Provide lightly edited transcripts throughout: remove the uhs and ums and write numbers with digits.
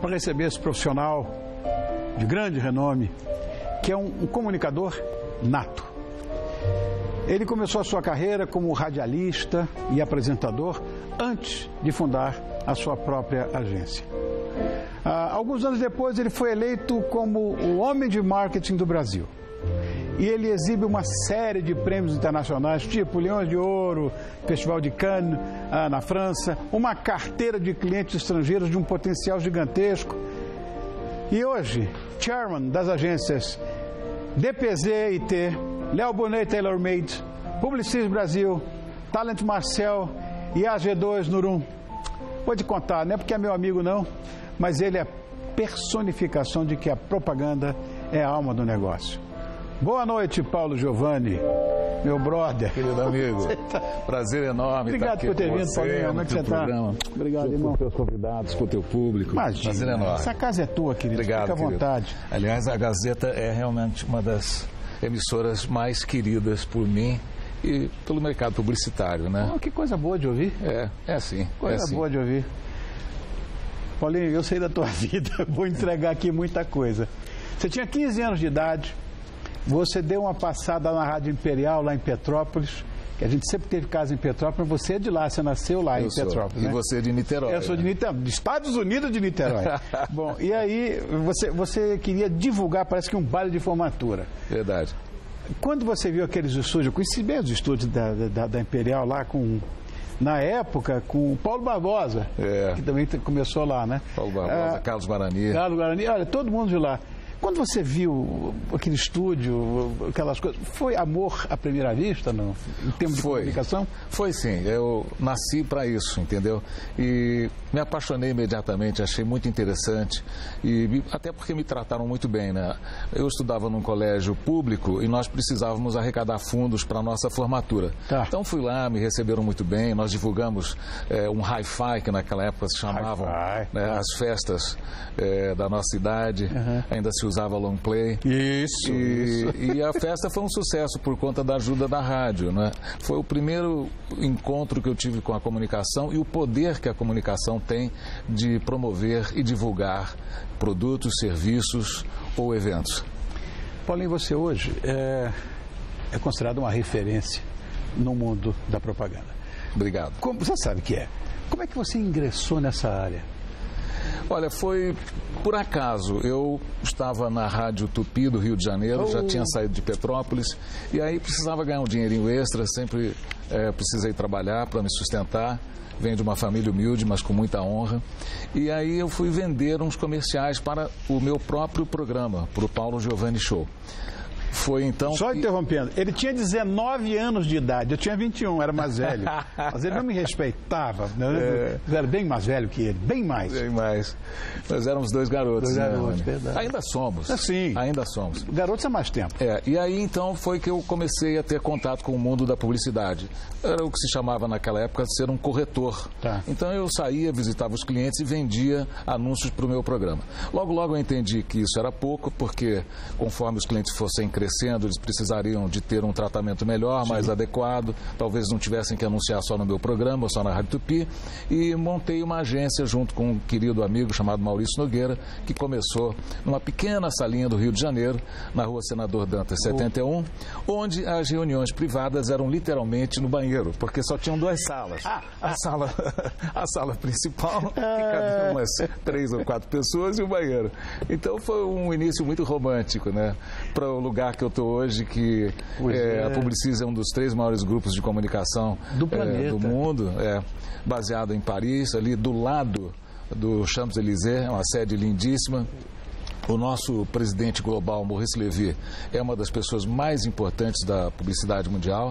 para receber esse profissional de grande renome, que é um comunicador nato. Ele começou a sua carreira como radialista e apresentador antes de fundar a sua própria agência. Alguns anos depois, ele foi eleito como o homem de marketing do Brasil. E ele exibe uma série de prêmios internacionais, tipo Leões de Ouro, Festival de Cannes, na França, uma carteira de clientes estrangeiros de um potencial gigantesco. E hoje, chairman das agências DPZ IT, Léo Bonet TaylorMade, Publicis Brasil, Talent Marcel e AG2 Nurum. Vou te contar, não é porque é meu amigo não, mas ele é personificação de que a propaganda é a alma do negócio. Boa noite, Paulo Giovanni, meu brother. Querido amigo, prazer enorme. Obrigado por ter vindo, Paulinho. Como é que você está? Obrigado, irmão. Com teus convidados, com o teu público. Imagina, prazer enorme. Essa casa é tua, querido. Obrigado, fica à vontade. Querido. Aliás, a Gazeta é realmente uma das emissoras mais queridas por mim e pelo mercado publicitário, né? Oh, que coisa boa de ouvir. É sim. Coisa boa de ouvir. Paulinho, eu sei da tua vida, vou entregar aqui muita coisa. Você tinha 15 anos de idade, você deu uma passada na Rádio Imperial, lá em Petrópolis, que a gente sempre teve casa em Petrópolis, mas você é de lá, você nasceu lá em Petrópolis, né? E você é de Niterói. Eu sou de Niterói, dos Estados Unidos de Niterói. Bom, e aí você queria divulgar, parece que um baile de formatura. Verdade. Quando você viu aqueles estúdios, eu conheci bem os estúdios da Imperial lá na época, com o Paulo Barbosa, que também começou lá, né? Paulo Barbosa, Carlos Guarani. Carlos Guarani, olha, todo mundo de lá. Quando você viu aquele estúdio, aquelas coisas, foi amor à primeira vista, em termos de comunicação? Foi sim, eu nasci para isso, entendeu? E me apaixonei imediatamente, achei muito interessante, e até porque me trataram muito bem, né? Eu estudava num colégio público e nós precisávamos arrecadar fundos para a nossa formatura. Tá. Então fui lá, me receberam muito bem, nós divulgamos um hi-fi, que naquela época se chamavam, né, as festas da nossa cidade, ainda se usava long play. Isso. E a festa foi um sucesso por conta da ajuda da rádio, né? Foi o primeiro encontro que eu tive com a comunicação e o poder que a comunicação tem de promover e divulgar produtos, serviços ou eventos. Paulinho, você hoje é considerado uma referência no mundo da propaganda. Obrigado. Você sabe que é. Como é que você ingressou nessa área? Olha, foi por acaso. Eu estava na Rádio Tupi do Rio de Janeiro, já tinha saído de Petrópolis, e aí precisava ganhar um dinheirinho extra, sempre precisei trabalhar para me sustentar. Venho de uma família humilde, mas com muita honra. E aí eu fui vender uns comerciais para o meu próprio programa, para o Paulo Giovanni Show. Foi então... Só interrompendo, ele tinha 19 anos de idade, eu tinha 21, era mais velho. Mas ele não me respeitava, né? Eu era bem mais velho que ele, bem mais. Bem mais. Nós éramos dois garotos, né? Verdade. Ainda somos. Sim. Ainda somos. Garotos há mais tempo. E aí então foi que eu comecei a ter contato com o mundo da publicidade. Era o que se chamava naquela época de ser um corretor. Tá. Então eu saía, visitava os clientes e vendia anúncios para o meu programa. Logo eu entendi que isso era pouco, porque conforme os clientes fossem crescendo, eles precisariam de ter um tratamento melhor, mais adequado, talvez não tivessem que anunciar só no meu programa, ou só na Rádio Tupi, e montei uma agência junto com um querido amigo chamado Maurício Nogueira, que começou numa pequena salinha do Rio de Janeiro, na Rua Senador Dantas 71, onde as reuniões privadas eram literalmente no banheiro, porque só tinham duas salas. A sala principal, que cabia umas 3 ou 4 pessoas, e o banheiro. Então foi um início muito romântico, né? Para o lugar que eu estou hoje, que a Publicis é um dos 3 maiores grupos de comunicação do planeta, do mundo, baseado em Paris, ali do lado do Champs-Élysées, é uma sede lindíssima. O nosso presidente global, Maurice Levy, é uma das pessoas mais importantes da publicidade mundial.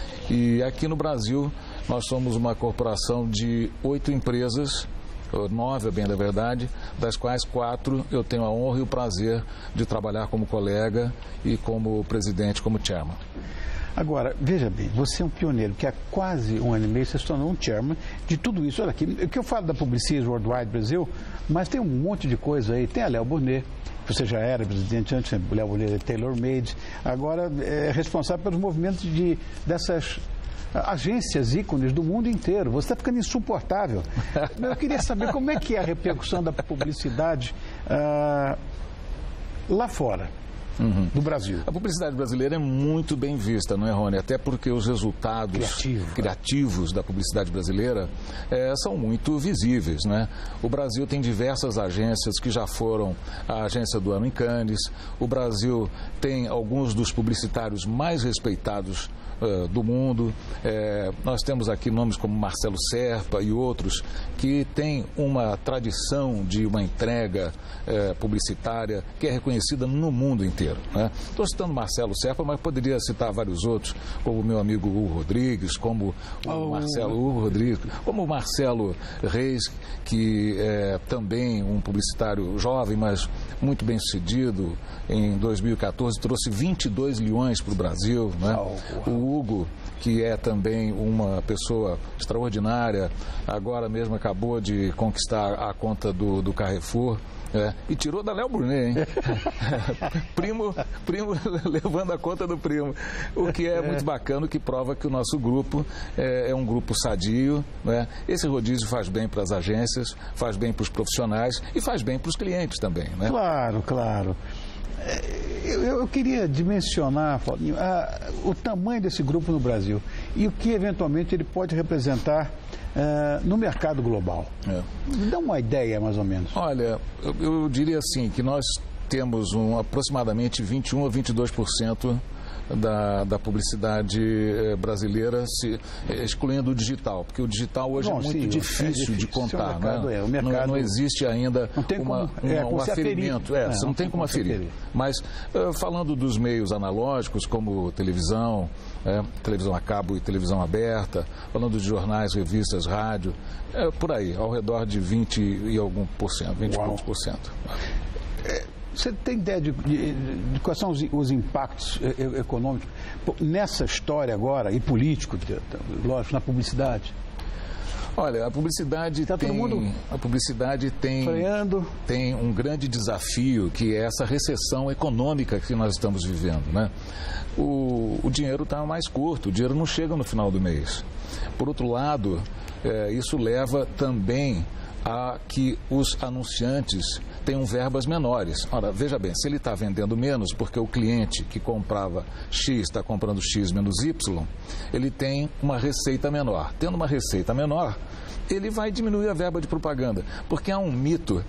E aqui no Brasil, nós somos uma corporação de 8 empresas, 9, a bem da verdade, das quais 4 eu tenho a honra e o prazer de trabalhar como colega e como presidente, como chairman. Agora, veja bem, você é um pioneiro, que há quase um ano e meio você se tornou um chairman de tudo isso. Olha aqui, o que eu falo da Publicis Worldwide Brasil, mas tem um monte de coisa aí. Tem a Léo Bonet, você já era presidente antes, Léo Bonet é TaylorMade, agora é responsável pelos movimentos dessas agências ícones do mundo inteiro. Você está ficando insuportável. Eu queria saber como é que é a repercussão da publicidade lá fora. Do Brasil. A publicidade brasileira é muito bem vista, não é, Rony? Até porque os resultados criativos da publicidade brasileira são muito visíveis, né? O Brasil tem diversas agências que já foram a agência do ano em Cannes. O Brasil tem alguns dos publicitários mais respeitados do mundo. Nós temos aqui nomes como Marcelo Serpa e outros que têm uma tradição de uma entrega publicitária que é reconhecida no mundo inteiro, né? Estou citando Marcelo Serpa, mas poderia citar vários outros, como o meu amigo Hugo Rodrigues, como o Marcelo Reis, que é também um publicitário jovem, mas muito bem sucedido. Em 2014 trouxe 22 leões para o Brasil, né? O Hugo, que é também uma pessoa extraordinária, agora mesmo acabou de conquistar a conta do Carrefour. E tirou da Léo Brunet, hein? primo levando a conta do primo. O que é muito bacana, que prova que o nosso grupo é um grupo sadio, né? Esse rodízio faz bem para as agências, faz bem para os profissionais e faz bem para os clientes também, né? Claro, claro. Eu queria dimensionar, Paulinho, o tamanho desse grupo no Brasil e o que eventualmente ele pode representar no mercado global. Dá uma ideia, mais ou menos. Olha, eu diria assim, que nós temos aproximadamente 21 a 22% da publicidade brasileira, excluindo o digital, porque o digital hoje é muito difícil de contar, né? Não existe ainda um aferimento, você não tem como aferir. Mas falando dos meios analógicos, como televisão, televisão a cabo e televisão aberta, falando de jornais, revistas, rádio, por aí, ao redor de 20 e algum por cento, 20 e poucos por cento. Você tem ideia de quais são os impactos econômicos nessa história agora, e político, lógico, na publicidade? Olha, a publicidade tem um grande desafio, que é essa recessão econômica que nós estamos vivendo, né? O dinheiro está mais curto, o dinheiro não chega no final do mês. Por outro lado, isso leva também a que os anunciantes tenham verbas menores. Ora, veja bem, se ele está vendendo menos porque o cliente que comprava X está comprando X menos Y, ele tem uma receita menor. Tendo uma receita menor, ele vai diminuir a verba de propaganda. Porque há um mito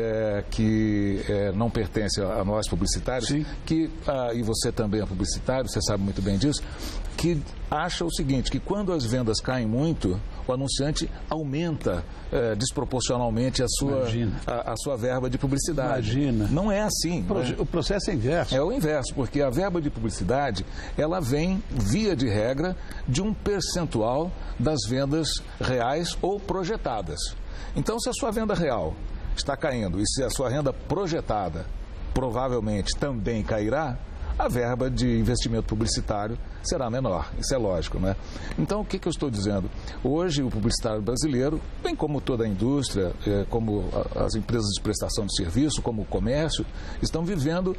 que não pertence a nós publicitários, que, e você também é publicitário, você sabe muito bem disso, que acha o seguinte, que quando as vendas caem muito, o anunciante aumenta desproporcionalmente a sua verba de publicidade. Imagina. Não é assim. O processo é inverso. É o inverso, porque a verba de publicidade, ela vem, via de regra, de um percentual das vendas reais ou projetadas. Então, se a sua venda real está caindo e se a sua renda projetada provavelmente também cairá, a verba de investimento publicitário será menor. Isso é lógico, né? Então, o que eu estou dizendo? Hoje, o publicitário brasileiro, bem como toda a indústria, como as empresas de prestação de serviço, como o comércio, estão vivendo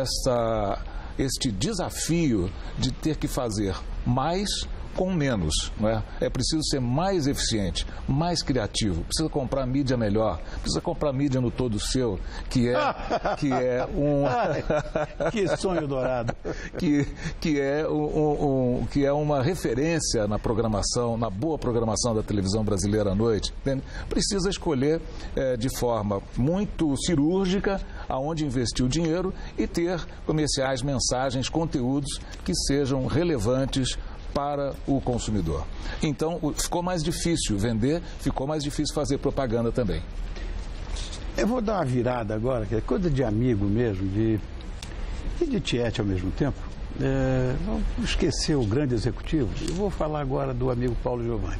este desafio de ter que fazer mais com menos, não é? É preciso ser mais eficiente, mais criativo, precisa comprar mídia melhor, precisa comprar mídia no todo seu, que é que sonho dourado, que é uma referência na programação, na boa programação da televisão brasileira à noite, entende? Precisa escolher de forma muito cirúrgica aonde investir o dinheiro e ter comerciais, mensagens, conteúdos que sejam relevantes para o consumidor. Então, ficou mais difícil vender, ficou mais difícil fazer propaganda também. Eu vou dar uma virada agora, que é coisa de amigo mesmo, e de tiete ao mesmo tempo. Não esquecer o grande executivo. Eu vou falar agora do amigo Paulo Giovanni.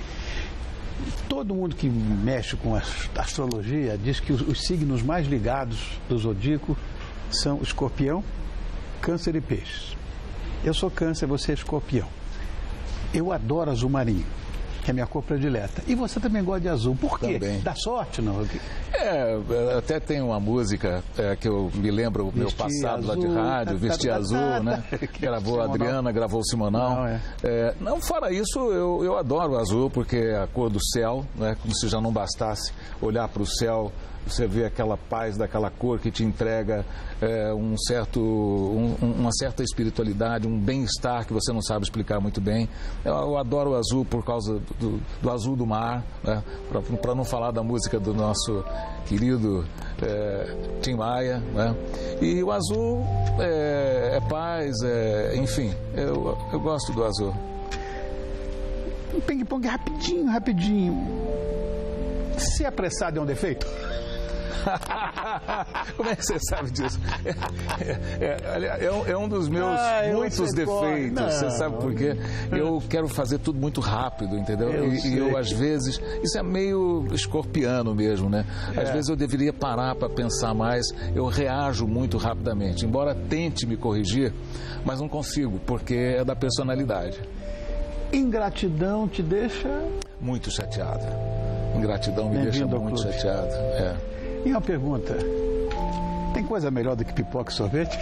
Todo mundo que mexe com a astrologia diz que os signos mais ligados do zodíaco são Escorpião, Câncer e Peixes. Eu sou Câncer, você é Escorpião. Eu adoro azul marinho. que é a minha cor predileta. E você também gosta de azul. Por quê? Também. Dá sorte, não? Até tem uma música que eu me lembro do meu passado lá de rádio, Vestir Azul, né? Gravou a Adriana, gravou o Simonal. Não, fora isso, eu adoro o azul, porque é a cor do céu, né? Como se já não bastasse olhar para o céu, você vê aquela paz daquela cor que te entrega uma certa espiritualidade, um bem-estar que você não sabe explicar muito bem. Eu adoro o azul por causa do azul do mar, né? Para não falar da música do nosso querido Tim Maia, né? E o azul é paz, enfim, eu gosto do azul. Um ping-pong rapidinho. Ser apressado é um defeito? Como é que você sabe disso? É um dos meus muitos defeitos. Você sabe por quê? Eu quero fazer tudo muito rápido, entendeu? E eu, às vezes, isso é meio escorpiano mesmo, né? Às vezes eu deveria parar para pensar mais. Eu reajo muito rapidamente. Embora tente me corrigir, mas não consigo, porque é da personalidade. Ingratidão te deixa... Muito chateado. Ingratidão me deixa muito chateado. E uma pergunta, tem coisa melhor do que pipoca e sorvete?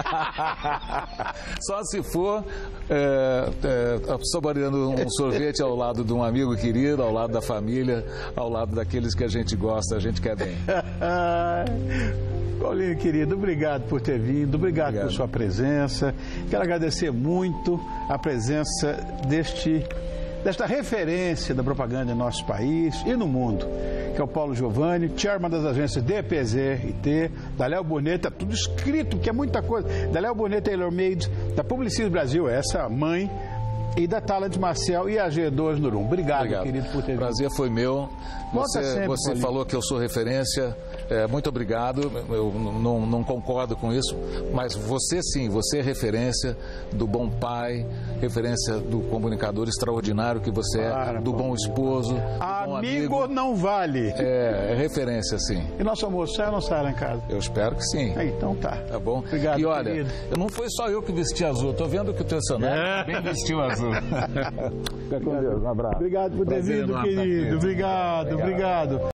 Só se for saboreando um sorvete ao lado de um amigo querido, ao lado da família, ao lado daqueles que a gente gosta, a gente quer bem. Paulinho, querido, obrigado por ter vindo, obrigado por sua presença. Quero agradecer muito a presença desta referência da propaganda em nosso país e no mundo, que é o Paulo Giovanni, chairman das agências DPZ e T, da Léo Burnett, tá tudo escrito, que é muita coisa, da Léo Burnett Tailor Made, da Publicis Brasil, essa mãe, e da Talent Marcel e a G2 Nurum. Obrigado, querido, por ter vindo. Prazer foi meu. Você falou que eu sou referência. Muito obrigado. Eu não concordo com isso, mas você sim, você é referência do bom pai, referência do comunicador extraordinário que você é, do bom esposo, do bom amigo. Não vale. É referência, sim. E nosso almoço sai ou não sai lá em casa? Eu espero que sim. Então tá. Tá bom? Obrigado, e olha, querido. não foi só eu que vesti azul. Estou vendo que o personagem também vestiu azul. Fica com Deus. Um abraço. Obrigado por ter vindo, querido. Obrigado.